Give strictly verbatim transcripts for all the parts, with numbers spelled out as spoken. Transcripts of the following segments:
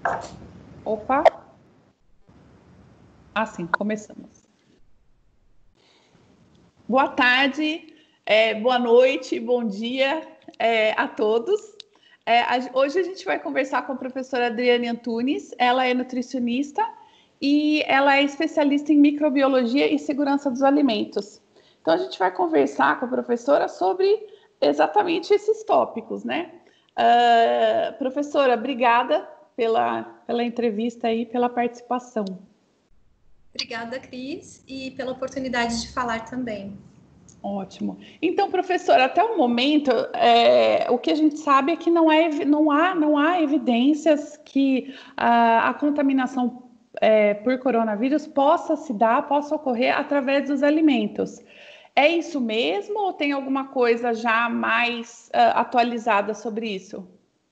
Opa! Assim, começamos. Boa tarde, é, boa noite, bom dia é, a todos. É, a, hoje a gente vai conversar com a professora Adriane Antunes. Ela é nutricionista e ela é especialista em microbiologia e segurança dos alimentos. Então a gente vai conversar com a professora sobre exatamente esses tópicos, né? Uh, professora, obrigada pela, pela entrevista e pela participação. Obrigada, Cris, e pela oportunidade de falar também. Ótimo. Então, professora, até o momento, é, o que a gente sabe é que não, é, não, há, não há evidências que a, a contaminação é, por coronavírus possa se dar, possa ocorrer através dos alimentos. É isso mesmo ou tem alguma coisa já mais uh, atualizada sobre isso?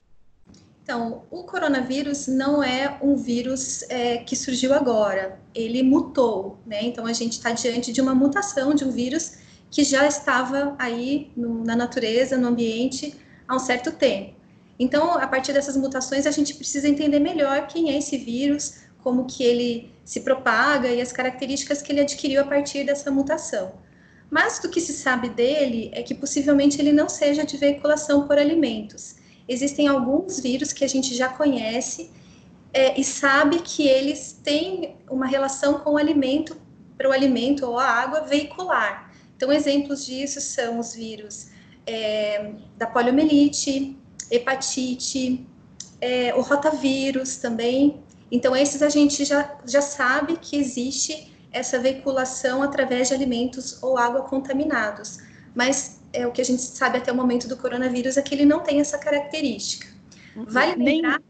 Então, o coronavírus não é um vírus é, que surgiu agora, ele mutou, né? Então, a gente está diante de uma mutação de um vírus que já estava aí no, na natureza, no ambiente, há um certo tempo. Então, a partir dessas mutações, a gente precisa entender melhor quem é esse vírus, como que ele se propaga e as características que ele adquiriu a partir dessa mutação. Mas do que se sabe dele é que possivelmente ele não seja de veiculação por alimentos. Existem alguns vírus que a gente já conhece é, e sabe que eles têm uma relação com o alimento, para o alimento ou a água veicular. Então, exemplos disso são os vírus é, da poliomielite, hepatite, é, o rotavírus também. Então, esses a gente já, já sabe que existe essa veiculação através de alimentos ou água contaminados. Mas é, o que a gente sabe até o momento do coronavírus é que ele não tem essa característica. Vale lembrar,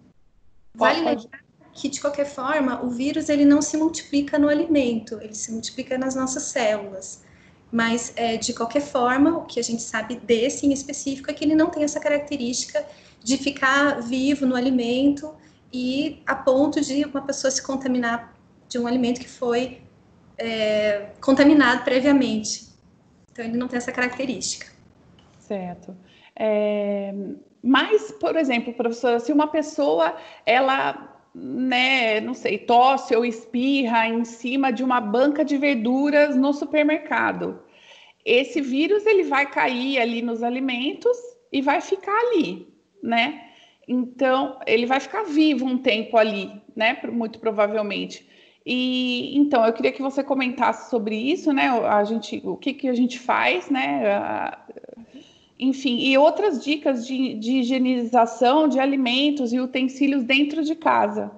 vale lembrar que, de qualquer forma, o vírus ele não se multiplica no alimento, ele se multiplica nas nossas células. Mas, é, de qualquer forma, o que a gente sabe desse em específico é que ele não tem essa característica de ficar vivo no alimento e a ponto de uma pessoa se contaminar de um alimento que foi é, contaminado previamente. Então, ele não tem essa característica. Certo. É, mas, por exemplo, professora, se uma pessoa, ela, né, não sei, tosse ou espirra em cima de uma banca de verduras no supermercado, esse vírus, ele vai cair ali nos alimentos e vai ficar ali, né? Então, ele vai ficar vivo um tempo ali, né, muito provavelmente. E então eu queria que você comentasse sobre isso, né? A gente, o que, que a gente faz, né? Enfim, e outras dicas de, de higienização de alimentos e utensílios dentro de casa.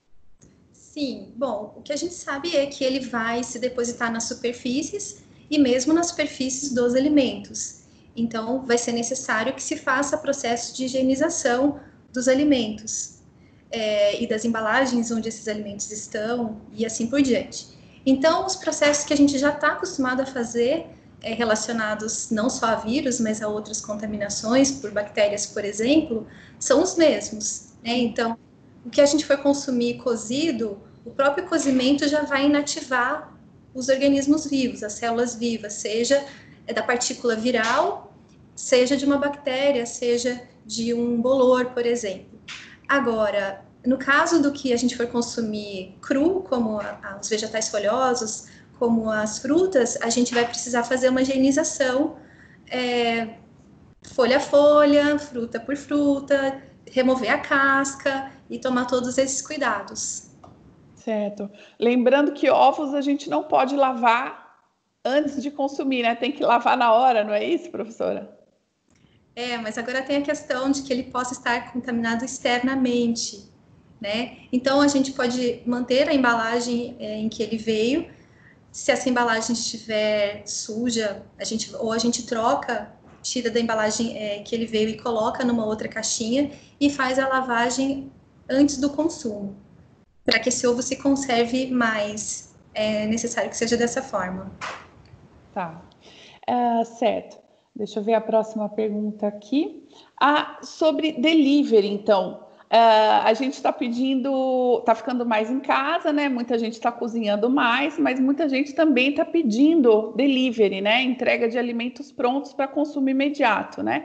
Sim, bom, o que a gente sabe é que ele vai se depositar nas superfícies e mesmo nas superfícies dos alimentos. Então, vai ser necessário que se faça processo de higienização dos alimentos. É, e das embalagens onde esses alimentos estão, e assim por diante. Então, os processos que a gente já está acostumado a fazer, é, relacionados não só a vírus, mas a outras contaminações por bactérias, por exemplo, são os mesmos, né? Então, o que a gente for consumir cozido, o próprio cozimento já vai inativar os organismos vivos, as células vivas, seja da partícula viral, seja de uma bactéria, seja de um bolor, por exemplo. Agora, no caso do que a gente for consumir cru, como a, a, os vegetais folhosos, como as frutas, a gente vai precisar fazer uma higienização é, folha a folha, fruta por fruta, remover a casca e tomar todos esses cuidados. Certo. Lembrando que ovos a gente não pode lavar antes de consumir, né? Tem que lavar na hora, não é isso, professora? É, mas agora tem a questão de que ele possa estar contaminado externamente, né? Então, a gente pode manter a embalagem é, em que ele veio. Se essa embalagem estiver suja, a gente, ou a gente troca, tira da embalagem é, que ele veio e coloca numa outra caixinha e faz a lavagem antes do consumo, para que esse ovo se conserve mais. É necessário que seja dessa forma. Tá, uh, certo. Deixa eu ver a próxima pergunta aqui. Ah, sobre delivery, então. Uh, a gente está pedindo, está ficando mais em casa, né? Muita gente está cozinhando mais, mas muita gente também está pedindo delivery, né? Entrega de alimentos prontos para consumo imediato, né?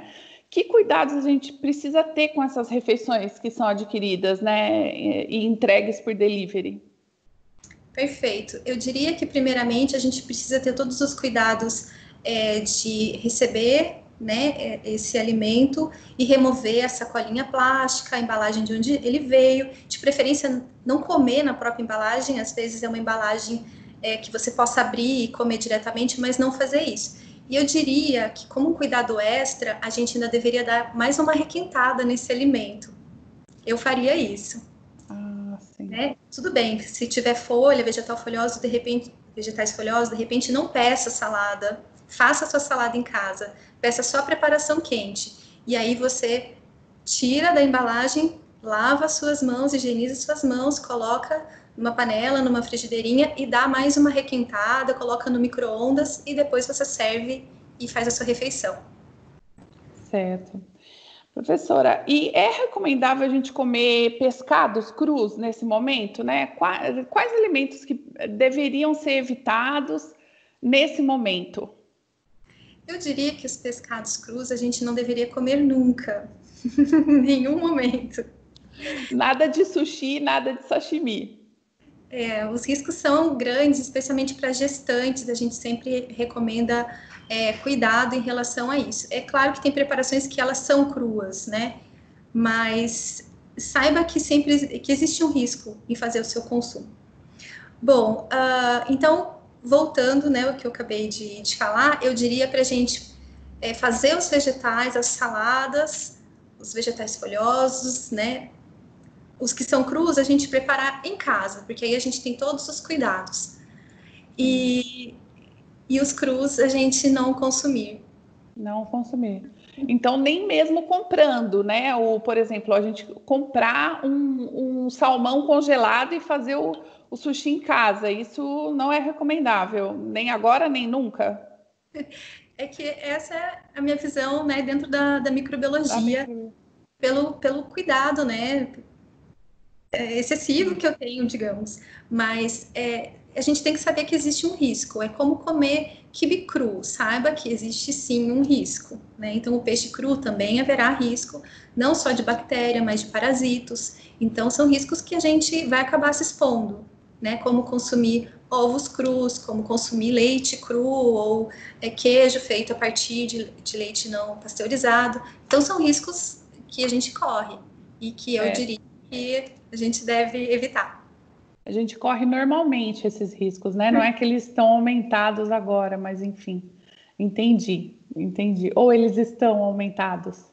Que cuidados a gente precisa ter com essas refeições que são adquiridas, né, e entregues por delivery? Perfeito. Eu diria que, primeiramente, a gente precisa ter todos os cuidados é, de receber, né, esse alimento e remover a sacolinha plástica, a embalagem de onde ele veio. De preferência, não comer na própria embalagem. Às vezes é uma embalagem é, que você possa abrir e comer diretamente, mas não fazer isso. E eu diria que, como um cuidado extra, a gente ainda deveria dar mais uma requentada nesse alimento. Eu faria isso. Ah, sim. Né? Tudo bem, se tiver folha, vegetal folhoso, de repente, vegetais folhosos, de repente não peça salada, faça a sua salada em casa, peça só a preparação quente. E aí você tira da embalagem, lava as suas mãos, higieniza suas mãos, coloca numa panela, numa frigideirinha e dá mais uma requentada, coloca no micro-ondas e depois você serve e faz a sua refeição. Certo. Professora, e é recomendável a gente comer pescados crus nesse momento, né? Quais, quais alimentos que deveriam ser evitados nesse momento? Eu diria que os pescados crus a gente não deveria comer nunca, em nenhum momento. Nada de sushi, nada de sashimi. É, os riscos são grandes, especialmente para gestantes, a gente sempre recomenda é, cuidado em relação a isso. É claro que tem preparações que elas são cruas, né? Mas saiba que sempre que existe um risco em fazer o seu consumo. Bom, uh, então, voltando, né, o que eu acabei de, de falar, eu diria para a gente é, fazer os vegetais, as saladas, os vegetais folhosos, né? Os que são crus, a gente preparar em casa, porque aí a gente tem todos os cuidados. E, e os crus a gente não consumir. Não consumir. Então, nem mesmo comprando, né? Ou, por exemplo, a gente comprar um, um salmão congelado e fazer o, o sushi em casa. Isso não é recomendável, nem agora, nem nunca. É que essa é a minha visão, né, dentro da, da Da microbiologia, micro... pelo, pelo cuidado, né, excessivo Sim. que eu tenho, digamos. Mas é, a gente tem que saber que existe um risco. É como comer quibe cru. Saiba que existe sim um risco, né? Então, o peixe cru também haverá risco, não só de bactéria, mas de parasitos. Então, são riscos que a gente vai acabar se expondo, né? Como consumir ovos crus, como consumir leite cru ou é, queijo feito a partir de, de leite não pasteurizado. Então, são riscos que a gente corre e que eu É, diria que a gente deve evitar. a gente corre normalmente esses riscos, né? Não é que eles estão aumentados agora, mas enfim, entendi, entendi. Ou eles estão aumentados.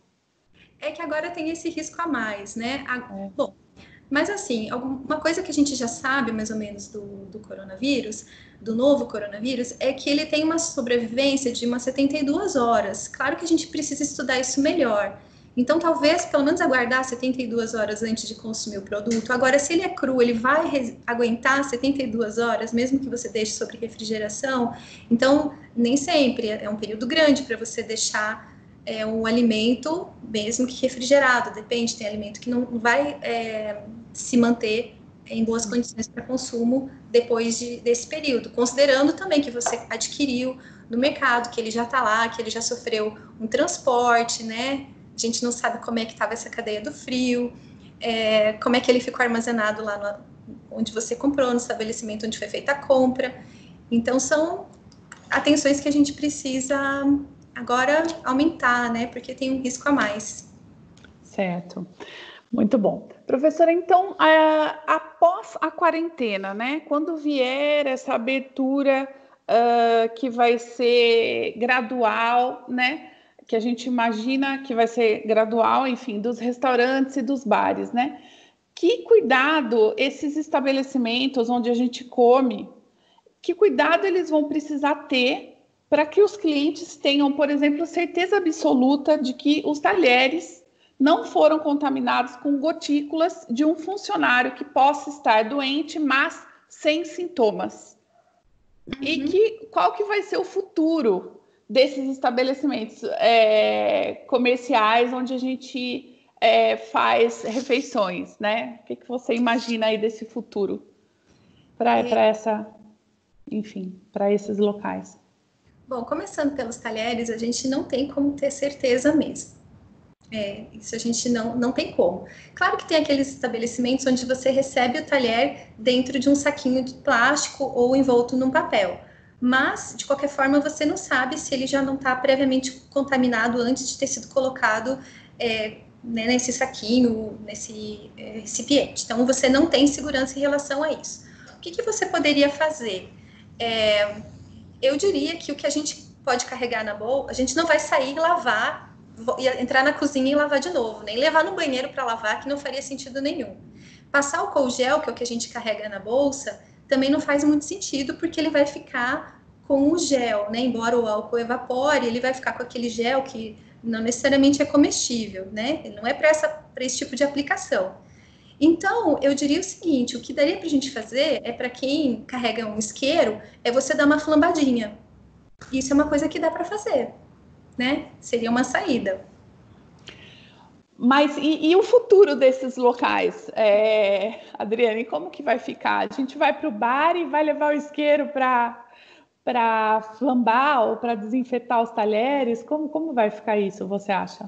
É que agora tem esse risco a mais, né? A, É. bom, mas assim, uma coisa que a gente já sabe mais ou menos do, do coronavírus, do novo coronavírus, é que ele tem uma sobrevivência de umas setenta e duas horas. Claro que a gente precisa estudar isso melhor. Então, talvez, pelo menos, aguardar setenta e duas horas antes de consumir o produto. Agora, se ele é cru, ele vai aguentar setenta e duas horas, mesmo que você deixe sobre refrigeração. Então, nem sempre. É um período grande para você deixar é, um alimento, mesmo que refrigerado. Depende, tem alimento que não vai é, se manter em boas condições para consumo depois de, desse período. Considerando também que você adquiriu no mercado, que ele já está lá, que ele já sofreu um transporte, né? A gente não sabe como é que estava essa cadeia do frio, é, como é que ele ficou armazenado lá no, onde você comprou, no estabelecimento onde foi feita a compra. Então, são atenções que a gente precisa agora aumentar, né? Porque tem um risco a mais. Certo. Muito bom. Professora, então, a, após a quarentena, né? Quando vier essa abertura uh, que vai ser gradual, né? Que a gente imagina que vai ser gradual, enfim, dos restaurantes e dos bares, né? Que cuidado esses estabelecimentos onde a gente come, que cuidado eles vão precisar ter para que os clientes tenham, por exemplo, certeza absoluta de que os talheres não foram contaminados com gotículas de um funcionário que possa estar doente, mas sem sintomas. Uhum. E que, qual que vai ser o futuro desses estabelecimentos é, comerciais onde a gente é, faz refeições, né? O que, que você imagina aí desse futuro para é... essa, enfim, para esses locais? Bom, começando pelos talheres, a gente não tem como ter certeza mesmo, É, isso a gente não, não tem como. Claro que tem aqueles estabelecimentos onde você recebe o talher dentro de um saquinho de plástico ou envolto num papel. Mas, de qualquer forma, você não sabe se ele já não está previamente contaminado antes de ter sido colocado é, né, nesse saquinho, nesse é, recipiente. Então, você não tem segurança em relação a isso. O que, que você poderia fazer? É, eu diria que o que a gente pode carregar na bolsa, a gente não vai sair e lavar, entrar na cozinha e lavar de novo, nem levar no banheiro para lavar, que não faria sentido nenhum. Passar álcool gel, que é o que a gente carrega na bolsa, também não faz muito sentido, porque ele vai ficar com o gel, né? Embora o álcool evapore, ele vai ficar com aquele gel que não necessariamente é comestível, né? Ele não é para esse tipo de aplicação. Então, eu diria o seguinte, o que daria para a gente fazer é, para quem carrega um isqueiro, é você dar uma flambadinha. Isso é uma coisa que dá para fazer, né? Seria uma saída. Mas e, e o futuro desses locais, é, Adriane, como que vai ficar? A gente vai para o bar e vai levar o isqueiro para para flambar ou para desinfetar os talheres? Como, como vai ficar isso, você acha?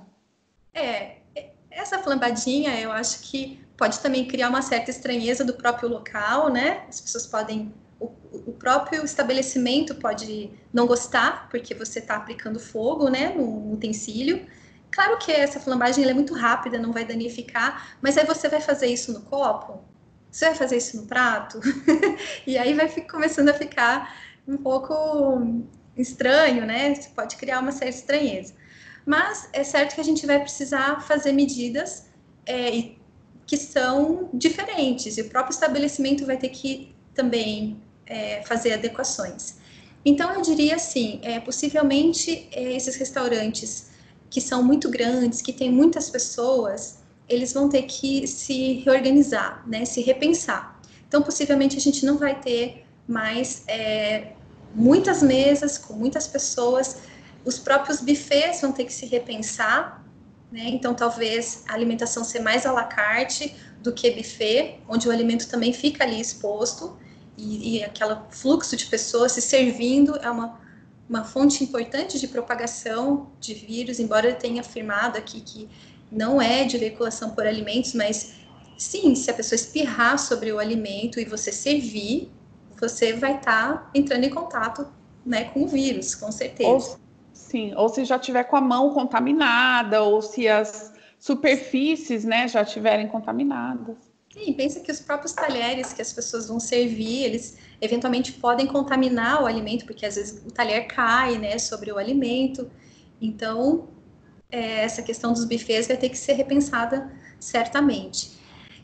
É, essa flambadinha eu acho que pode também criar uma certa estranheza do próprio local, né? As pessoas podem, o, o próprio estabelecimento pode não gostar, porque você está aplicando fogo, né, no utensílio. Claro que essa flambagem ela é muito rápida, não vai danificar, mas aí você vai fazer isso no copo? Você vai fazer isso no prato? E aí vai começando a ficar um pouco estranho, né? Você pode criar uma certa estranheza. Mas é certo que a gente vai precisar fazer medidas é, que são diferentes, e o próprio estabelecimento vai ter que também é, fazer adequações. Então, eu diria assim, é, possivelmente é, esses restaurantes que são muito grandes, que têm muitas pessoas, eles vão ter que se reorganizar, né, se repensar. Então, possivelmente a gente não vai ter mais é, muitas mesas com muitas pessoas, os próprios buffets vão ter que se repensar, né? Então, talvez a alimentação ser mais à la carte do que buffet, onde o alimento também fica ali exposto, e, e aquele fluxo de pessoas se servindo é uma, uma fonte importante de propagação de vírus, embora eu tenha afirmado aqui que não é de veiculação por alimentos, mas sim, se a pessoa espirrar sobre o alimento e você servir, você vai estar tá entrando em contato, né, com o vírus, com certeza. Ou, sim, ou se já tiver com a mão contaminada, ou se as superfícies, né, já estiverem contaminadas. Sim, pensa que os próprios talheres que as pessoas vão servir, eles eventualmente podem contaminar o alimento, porque às vezes o talher cai, né, sobre o alimento. Então, é, essa questão dos buffets vai ter que ser repensada certamente.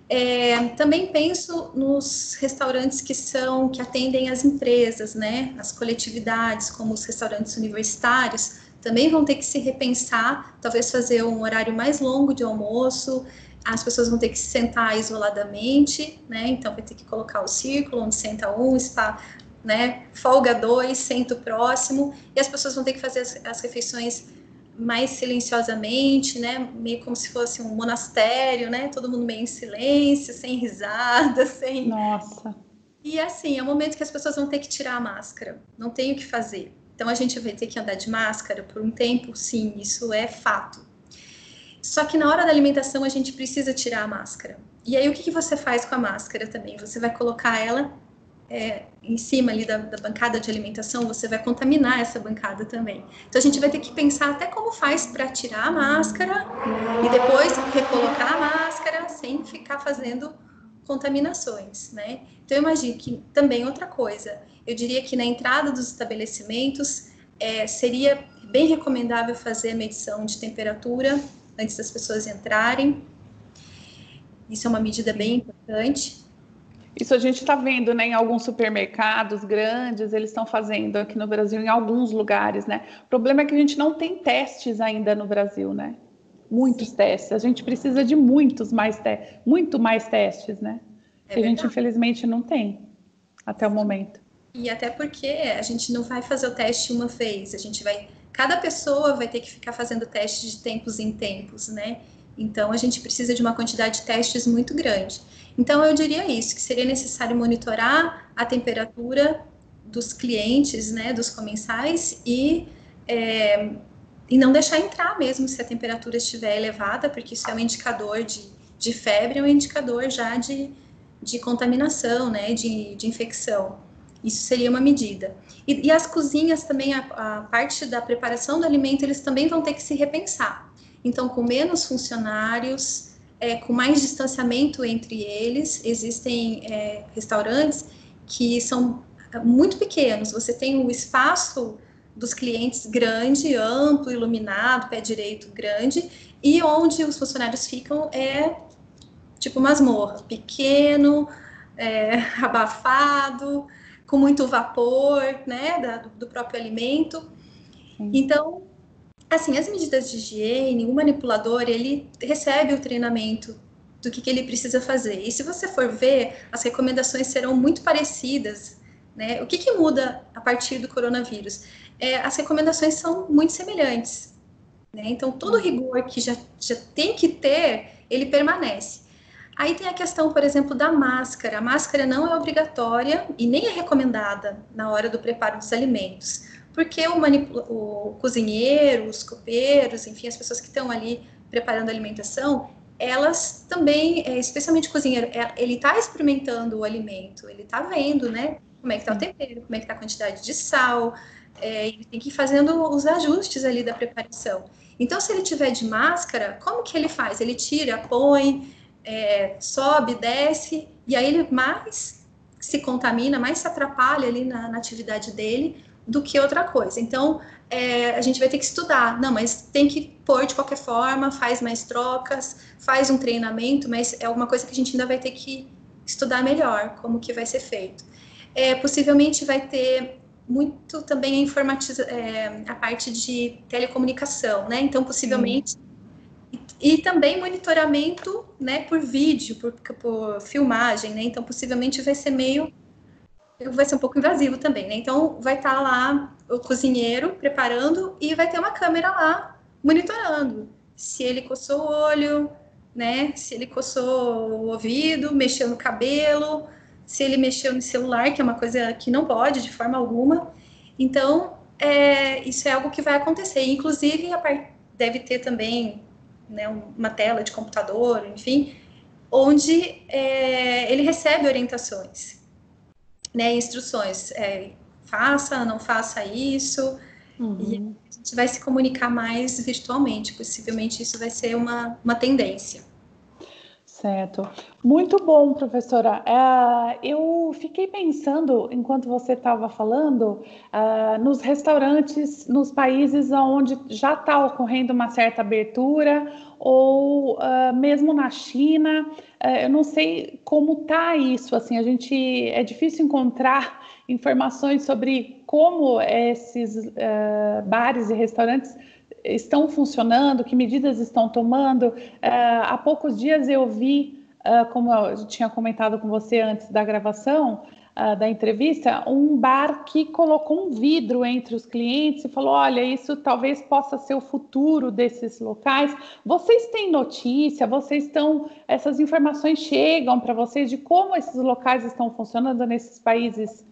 É, também penso nos restaurantes que são, que atendem as empresas, né, as coletividades, como os restaurantes universitários, também vão ter que se repensar, talvez fazer um horário mais longo de almoço, as pessoas vão ter que se sentar isoladamente, né, então vai ter que colocar o círculo, onde senta um, está, né, folga dois, senta o próximo, e as pessoas vão ter que fazer as, as refeições mais silenciosamente, né, meio como se fosse um monastério, né, todo mundo meio em silêncio, sem risada, sem... Nossa. E assim, é o momento que as pessoas vão ter que tirar a máscara, não tem o que fazer. Então a gente vai ter que andar de máscara por um tempo, sim, isso é fato. Só que na hora da alimentação a gente precisa tirar a máscara. E aí o que, que você faz com a máscara também? Você vai colocar ela É, em cima ali da, da bancada de alimentação, você vai contaminar essa bancada também. Então a gente vai ter que pensar até como faz para tirar a máscara e depois recolocar a máscara sem ficar fazendo contaminações, né? Então eu imagino que também outra coisa, eu diria que na entrada dos estabelecimentos é, seria bem recomendável fazer a medição de temperatura antes das pessoas entrarem. Isso é uma medida bem importante. Isso a gente está vendo, né, em alguns supermercados grandes, eles estão fazendo aqui no Brasil, em alguns lugares, né? O problema é que a gente não tem testes ainda no Brasil, né? Muitos Sim. testes. A gente precisa de muitos mais testes, muito mais testes, né? É que a gente, infelizmente, não tem até Sim. o momento. E até porque a gente não vai fazer o teste uma vez, a gente vai... Cada pessoa vai ter que ficar fazendo teste de tempos em tempos, né? Então, a gente precisa de uma quantidade de testes muito grande. Então, eu diria isso, que seria necessário monitorar a temperatura dos clientes, né, dos comensais, e é, e não deixar entrar mesmo se a temperatura estiver elevada, porque isso é um indicador de, de febre, é um indicador já de, de contaminação, né, de, de infecção. Isso seria uma medida. E, e as cozinhas também, a, a parte da preparação do alimento, eles também vão ter que se repensar. Então, com menos funcionários, é, com mais distanciamento entre eles, existem é, restaurantes que são muito pequenos. Você tem o espaço dos clientes grande, amplo, iluminado, pé direito grande, e onde os funcionários ficam é tipo masmorra, pequeno, é, abafado, com muito vapor, né, da, do próprio alimento. Sim. Então, assim, as medidas de higiene, o manipulador, ele recebe o treinamento do que, que ele precisa fazer. E se você for ver, as recomendações serão muito parecidas, né? O que, que muda a partir do coronavírus? É, as recomendações são muito semelhantes, né? Então, todo rigor que já, já tem que ter, ele permanece. Aí tem a questão, por exemplo, da máscara. A máscara não é obrigatória e nem é recomendada na hora do preparo dos alimentos, porque o, o cozinheiro, os copeiros, enfim, as pessoas que estão ali preparando a alimentação, elas também, especialmente o cozinheiro, ele está experimentando o alimento, ele está vendo, né, como é que está o tempero, como é que está a quantidade de sal, é, ele tem que ir fazendo os ajustes ali da preparação. Então, se ele tiver de máscara, como que ele faz? Ele tira, põe, é, sobe, desce, e aí ele mais se contamina, mais se atrapalha ali na, na atividade dele do que outra coisa. Então, é, a gente vai ter que estudar. Não, mas tem que pôr de qualquer forma, faz mais trocas, faz um treinamento, mas é uma coisa que a gente ainda vai ter que estudar melhor, como que vai ser feito. É, possivelmente vai ter muito também a, informatiza, é, a parte de telecomunicação, né? Então, possivelmente... Sim. E, e também monitoramento, né, por vídeo, por, por filmagem, né? Então, possivelmente vai ser meio... vai ser um pouco invasivo também, né? Então, vai estar lá o cozinheiro preparando e vai ter uma câmera lá monitorando. Se ele coçou o olho, né? Se ele coçou o ouvido, mexeu no cabelo, se ele mexeu no celular, que é uma coisa que não pode de forma alguma. Então, é, isso é algo que vai acontecer. Inclusive, a part... deve ter também, né, uma tela de computador, enfim, onde é, ele recebe orientações, né, instruções, é, faça, não faça isso, uhum. E a gente vai se comunicar mais virtualmente, possivelmente isso vai ser uma, uma tendência. Certo. Muito bom, professora. Uh, eu fiquei pensando, enquanto você estava falando, uh, nos restaurantes, nos países onde já está ocorrendo uma certa abertura, ou uh, mesmo na China, uh, eu não sei como está isso, assim, a gente, é difícil encontrar informações sobre como esses uh, bares e restaurantes estão funcionando, que medidas estão tomando. Uh, há poucos dias eu vi, uh, como eu tinha comentado com você antes da gravação, uh, da entrevista, um bar que colocou um vidro entre os clientes e falou, olha, isso talvez possa ser o futuro desses locais. Vocês têm notícia, vocês estão, essas informações chegam para vocês de como esses locais estão funcionando nesses países?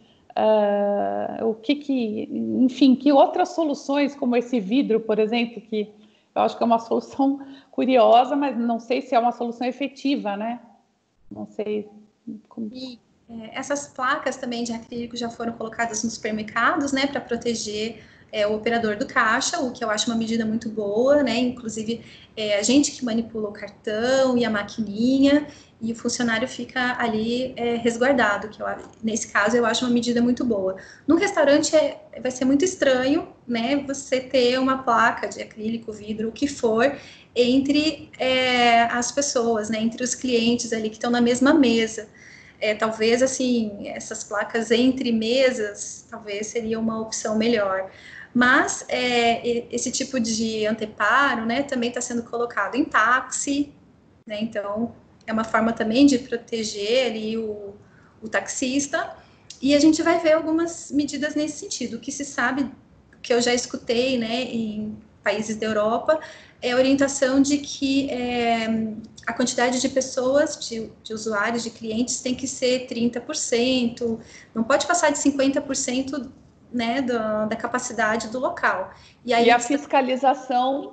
Uh, o que que, enfim, que outras soluções, como esse vidro, por exemplo, que eu acho que é uma solução curiosa, mas não sei se é uma solução efetiva, né? Não sei como... E, é, essas placas também de acrílico já foram colocadas nos supermercados, né, para proteger é, o operador do caixa, o que eu acho uma medida muito boa, né? Inclusive, é, a gente que manipula o cartão e a maquininha, e o funcionário fica ali é, resguardado, que eu, nesse caso eu acho uma medida muito boa. No restaurante é, vai ser muito estranho, né, você ter uma placa de acrílico, vidro, o que for, entre é, as pessoas, né, entre os clientes ali que estão na mesma mesa. É, talvez, assim, essas placas entre mesas, talvez seria uma opção melhor. Mas é, esse tipo de anteparo, né, também está sendo colocado em táxi, né, então... é uma forma também de proteger ali o, o taxista, e a gente vai ver algumas medidas nesse sentido. O que se sabe, que eu já escutei, né, em países da Europa, é a orientação de que é, a quantidade de pessoas, de, de usuários, de clientes, tem que ser trinta por cento, não pode passar de cinquenta por cento né, do, da capacidade do local. E, aí, e a fiscalização...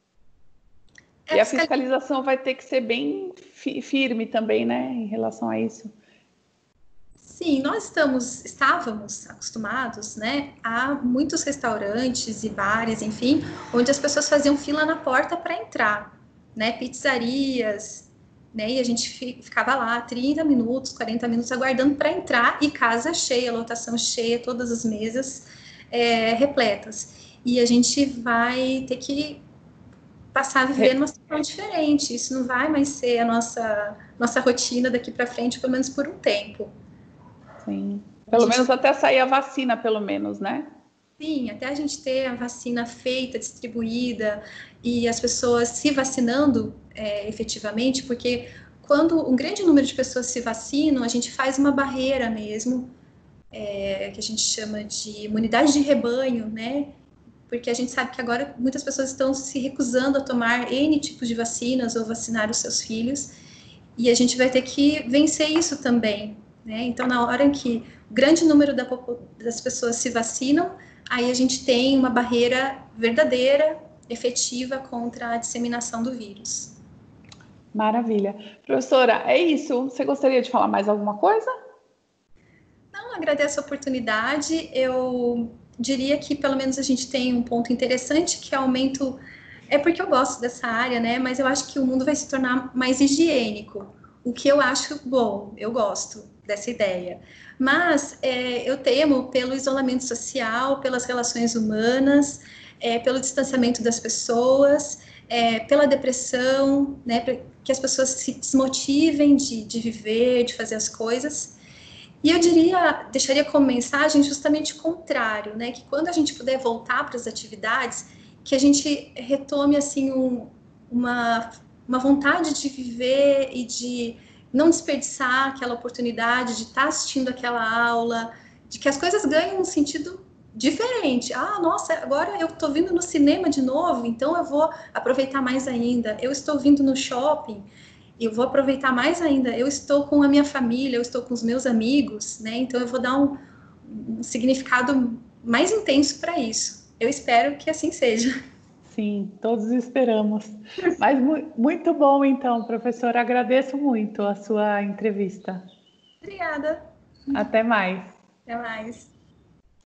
É e a fiscalização vai ter que ser bem fi firme também, né, em relação a isso. Sim, nós estamos, estávamos acostumados, né, a muitos restaurantes e bares, enfim, onde as pessoas faziam fila na porta para entrar, né, pizzarias, né, e a gente ficava lá trinta minutos, quarenta minutos aguardando para entrar, e casa cheia, lotação cheia, todas as mesas é, repletas. E a gente vai ter que passar a viver numa situação diferente. Isso não vai mais ser a nossa, nossa rotina daqui para frente, pelo menos por um tempo. Sim. Pelo gente... menos até sair a vacina, pelo menos, né? Sim, até a gente ter a vacina feita, distribuída, e as pessoas se vacinando é, efetivamente, porque quando um grande número de pessoas se vacinam, a gente faz uma barreira mesmo, é, que a gente chama de imunidade de rebanho, né? Porque a gente sabe que agora muitas pessoas estão se recusando a tomar N tipos de vacinas ou vacinar os seus filhos, e a gente vai ter que vencer isso também, né? Então, na hora que o grande número da, das pessoas se vacinam, aí a gente tem uma barreira verdadeira, efetiva contra a disseminação do vírus. Maravilha. Professora, é isso. Você gostaria de falar mais alguma coisa? Não, agradeço a oportunidade. Eu diria que pelo menos a gente tem um ponto interessante, que é aumento... É porque eu gosto dessa área, né? Mas eu acho que o mundo vai se tornar mais higiênico. O que eu acho bom, eu gosto dessa ideia. Mas é, eu temo pelo isolamento social, pelas relações humanas, é, pelo distanciamento das pessoas, é, pela depressão, né? Que as pessoas se desmotivem de, de viver, de fazer as coisas. E eu diria, deixaria como mensagem justamente o contrário, né? Que quando a gente puder voltar para as atividades, que a gente retome assim um, uma, uma vontade de viver e de não desperdiçar aquela oportunidade de estar assistindo aquela aula, de que as coisas ganhem um sentido diferente. Ah, nossa, agora eu estou vindo no cinema de novo, então eu vou aproveitar mais ainda. Eu estou vindo no shopping, eu vou aproveitar mais ainda. Eu estou com a minha família, eu estou com os meus amigos, né? Então eu vou dar um, um significado mais intenso para isso. Eu espero que assim seja. Sim, todos esperamos. Mas mu muito bom, então, professora. Agradeço muito a sua entrevista. Obrigada. Até mais. Até mais.